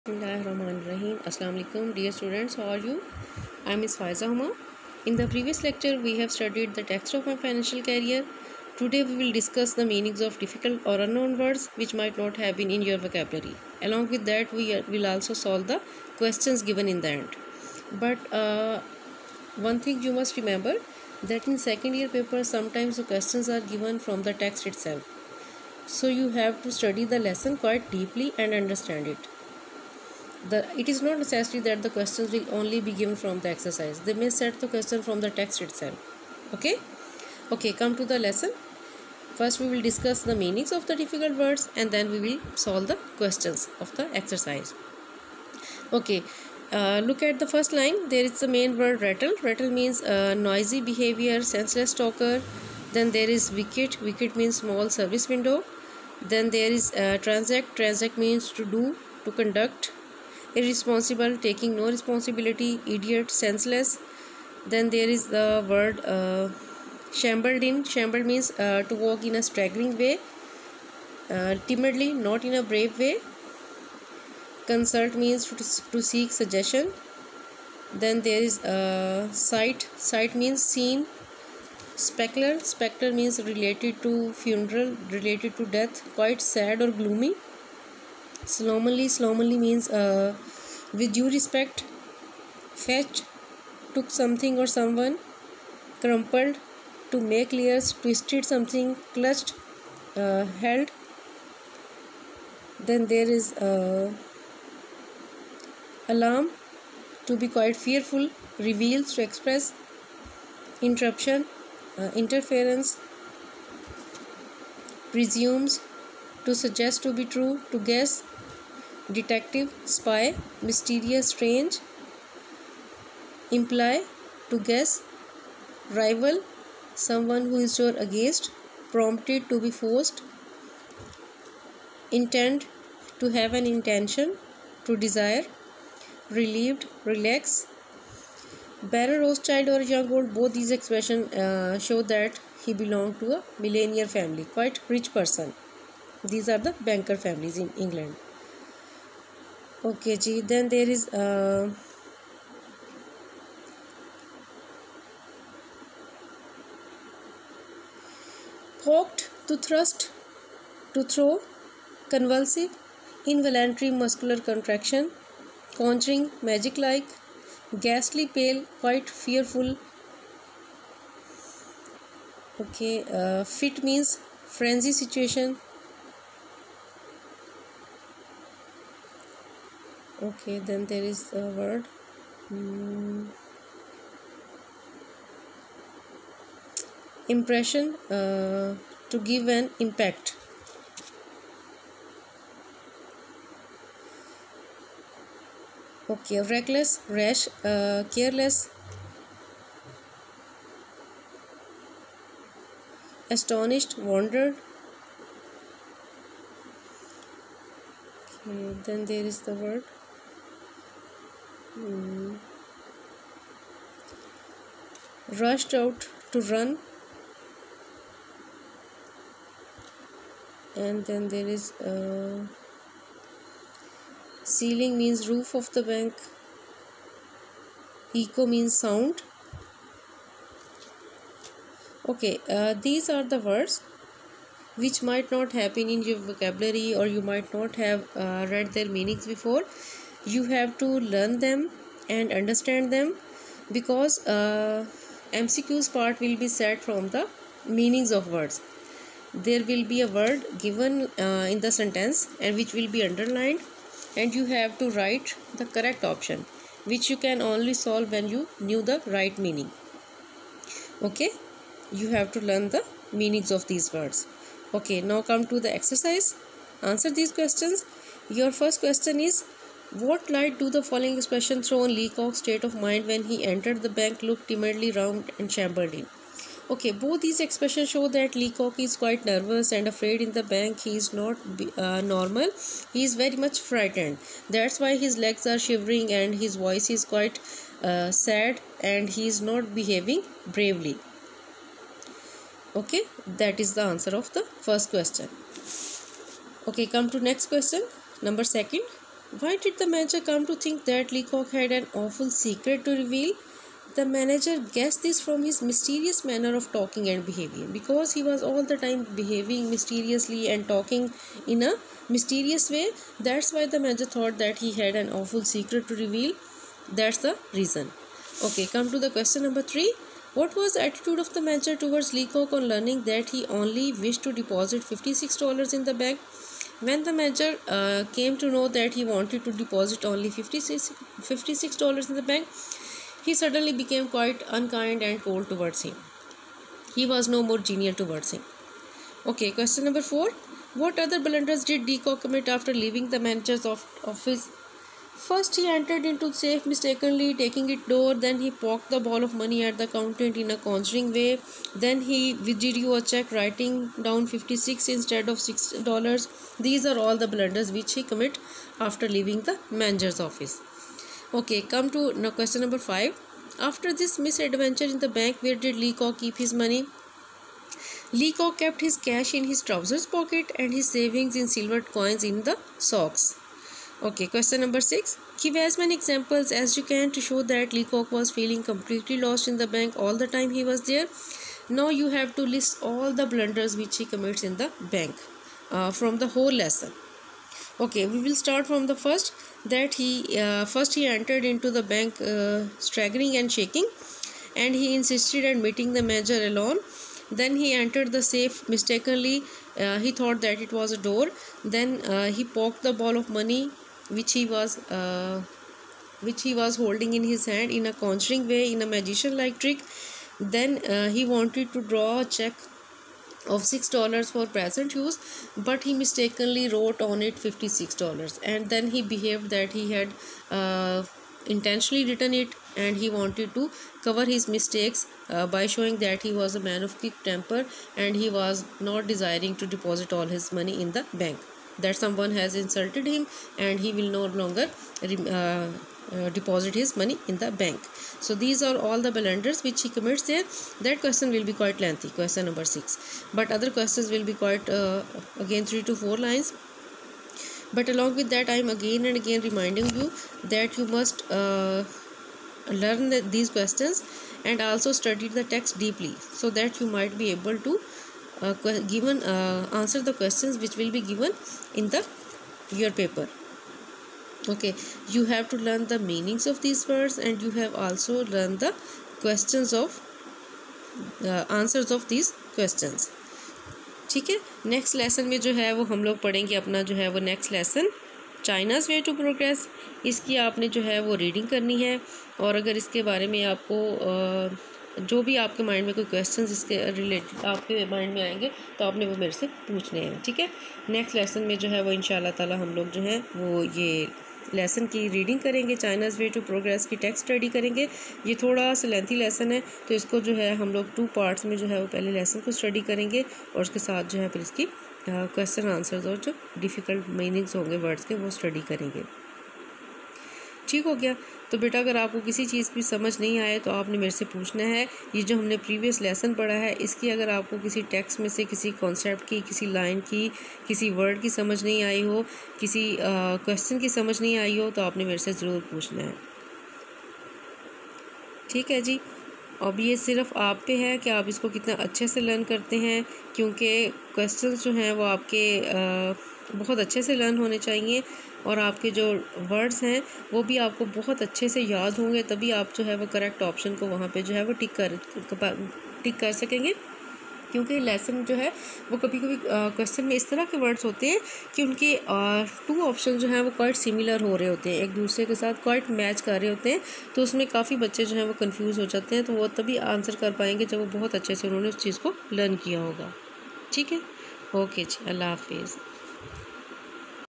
Bismillahirrahmanirrahim. Assalamu alaikum, dear students. How are you? I am Ms. Faiza Huma. In the previous lecture, we have studied the text of my financial career. Today, we will discuss the meanings of difficult or unknown words which might not have been in your vocabulary. Along with that, we will also solve the questions given in the end. But one thing you must remember that in second year paper, sometimes the questions are given from the text itself. So you have to study the lesson quite deeply and understand it. It is not necessary that the questions will only be given from the exercise. They may set the question from the text itself. Okay, come to the lesson. First we will discuss the meanings of the difficult words and then we will solve the questions of the exercise. Okay, look at the first line. There is the main word rattle. Rattle means noisy behavior, senseless talker. Then there is wicket. Wicket means small service window. Then there is transact. Transact means to do, to conduct. Irresponsible, taking no responsibility. Idiot, senseless. Then there is the word shambled in. Shambled means to walk in a staggering way. Timidly, not in a brave way. Consult means to seek suggestion. Then there is sight. Sight means seen. Specular. Specular means related to funeral, related to death, quite sad or gloomy. Slovenly. Slovenly means with due respect. Fetch, took something or someone. Crumpled, to make layers, twisted something. Clutched, held. Then there is alarm, to be quite fearful. Reveals, to express. Interruption, interference. Presumes, to suggest to be true, to guess. Detective, spy, mysterious, strange. Imply, to guess. Rival, someone who is sure against. Prompted, to be forced. Intend, to have an intention, to desire. Relieved, relax. Baron Rothschild or young old, both these expressions show that he belonged to a millionaire family, quite rich person. These are the banker families in England. Okay, ji. Then there is poked, to thrust, to throw. Convulsive, involuntary muscular contraction. Conjuring, magic like. Ghastly pale, quite fearful. Okay, fit means frenzy situation. Okay, then there is the word impression, to give an impact. Okay, reckless, rash, careless. Astonished, wondered. Okay, then there is the word rushed out, to run. And then there is ceiling means roof of the bank. Echo means sound. Okay, these are the words which might not have been in your vocabulary or you might not have read their meanings before. You have to learn them and understand them because MCQ's part will be set from the meanings of words. There will be a word given in the sentence and which will be underlined, and you have to write the correct option, which you can only solve when you knew the right meaning. Okay, you have to learn the meanings of these words. Okay, now come to the exercise. Answer these questions. Your first question is, what light do the following expression throw on Leacock's state of mind when he entered the bank, looked timidly round and shambled in? Okay, both these expressions show that Leacock is quite nervous and afraid in the bank. He is not normal. He is very much frightened. That's why his legs are shivering and his voice is quite sad and he is not behaving bravely. Okay, that is the answer of the first question. Okay, come to next question, number second. Why did the manager come to think that Leacock had an awful secret to reveal? The manager guessed this from his mysterious manner of talking and behaving. Because he was all the time behaving mysteriously and talking in a mysterious way, that's why the manager thought that he had an awful secret to reveal. That's the reason. Okay, come to the question number 3. What was the attitude of the manager towards Leacock on learning that he only wished to deposit $56 in the bank? When the manager came to know that he wanted to deposit only $56 in the bank, he suddenly became quite unkind and cold towards him. He was no more genial towards him. Okay, question number 4. What other blunders did Leacock commit after leaving the manager's office? First, he entered into the safe mistakenly, taking its door. Then he poked the ball of money at the accountant in a conjuring way. Then he withdrew a check, writing down 56 instead of $6. These are all the blunders which he commit after leaving the manager's office. Okay, come to now question number 5. After this misadventure in the bank, where did Leacock keep his money? Leacock kept his cash in his trousers pocket and his savings in silver coins in the socks. Okay, question number 6. Give as many examples as you can to show that Leacock was feeling completely lost in the bank all the time he was there. Now you have to list all the blunders which he commits in the bank from the whole lesson. Okay, we will start from the first. That he entered into the bank staggering and shaking, and he insisted on meeting the manager alone. Then he entered the safe mistakenly. He thought that it was a door. Then he poked the ball of money which he was holding in his hand in a conjuring way, in a magician like trick. Then he wanted to draw a check of $6 for present use, but he mistakenly wrote on it $56, and then he behaved that he had intentionally written it, and he wanted to cover his mistakes by showing that he was a man of quick temper and he was not desiring to deposit all his money in the bank, that someone has insulted him and he will no longer deposit his money in the bank. So these are all the blunders which he commits there. That question will be quite lengthy, question number 6, but other questions will be quite again 3 to 4 lines. But along with that, I am again and again reminding you that you must learn these questions and also study the text deeply, so that you might be able to answer the questions which will be given in your paper. Okay, you have to learn the meanings of these words, and you have also learned the questions of answers of these questions. ठीक है, next lesson में जो है वो हम लोग पढ़ेंगे अपना जो है वो next lesson China's way to progress. इसकी आपने जो है वो रीडिंग करनी है, और अगर इसके बारे में आपको जो भी आपके माइंड में कोई क्वेश्चंस इसके रिलेटेड आपके माइंड में आएंगे तो आपने वो मेरे से पूछने हैं. ठीक है, नेक्स्ट लेसन में जो है वो इंशाल्लाह ताला हम लोग जो है वो ये लेसन की रीडिंग करेंगे, चाइनाज़ वे टू प्रोग्रेस की टेक्स्ट स्टडी करेंगे. ये थोड़ा सा लेंथी लेसन है, तो इसको जो है हम लोग 2 पार्ट्स में जो है वो पहले लेसन को स्टडी करेंगे, और उसके साथ जो है फिर इसकी क्वेश्चन आंसर्स और जो डिफ़िकल्ट मीनिंग्स होंगे वर्ड्स के वो स्टडी करेंगे. ठीक हो गया. तो बेटा अगर आपको किसी चीज़ की समझ नहीं आए तो आपने मेरे से पूछना है. ये जो हमने प्रीवियस लेसन पढ़ा है, इसकी अगर आपको किसी टेक्स्ट में से किसी कॉन्सेप्ट की, किसी लाइन की, किसी वर्ड की समझ नहीं आई हो, किसी क्वेश्चन की समझ नहीं आई हो, तो आपने मेरे से ज़रूर पूछना है. ठीक है जी. अब ये सिर्फ आप पे है कि आप इसको कितना अच्छे से लर्न करते हैं, क्योंकि क्वेश्चंस जो हैं वो आपके बहुत अच्छे से लर्न होने चाहिए, और आपके जो वर्ड्स हैं वो भी आपको बहुत अच्छे से याद होंगे, तभी आप जो है वो करेक्ट ऑप्शन को वहाँ पे जो है वो टिक कर सकेंगे. क्योंकि लेसन जो है वो कभी कभी क्वेश्चन में इस तरह के वर्ड्स होते हैं कि उनके 2 ऑप्शन जो हैं वो क्वाइट सिमिलर हो रहे होते हैं, एक दूसरे के साथ क्वाइट मैच कर रहे होते हैं, तो उसमें काफ़ी बच्चे जो हैं वो कंफ्यूज हो जाते हैं. तो वो तभी आंसर कर पाएंगे जब वो बहुत अच्छे से उन्होंने उस चीज़ को लर्न किया होगा. ठीक है, ओके जी, अल्लाह हाफिज़.